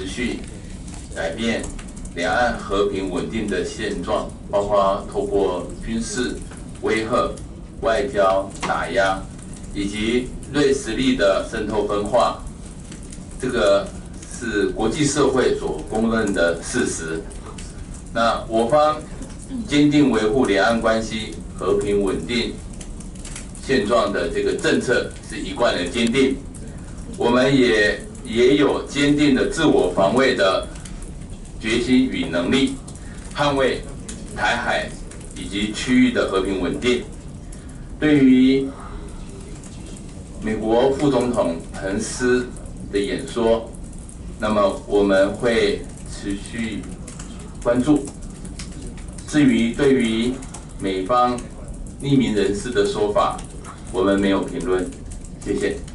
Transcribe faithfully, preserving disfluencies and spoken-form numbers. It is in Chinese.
持续改变两岸和平稳定的现状，包括透过军事威吓、外交打压，以及锐实力的渗透分化，这个是国际社会所公认的事实。那我方坚定维护两岸关系和平稳定现状的这个政策是一贯的坚定，我们也也有坚定的自我防卫的决心与能力，捍卫台海以及区域的和平稳定。对于美国副总统彭斯的演说，那么我们会持续关注。至于对于美方匿名人士的说法，我们没有评论。谢谢。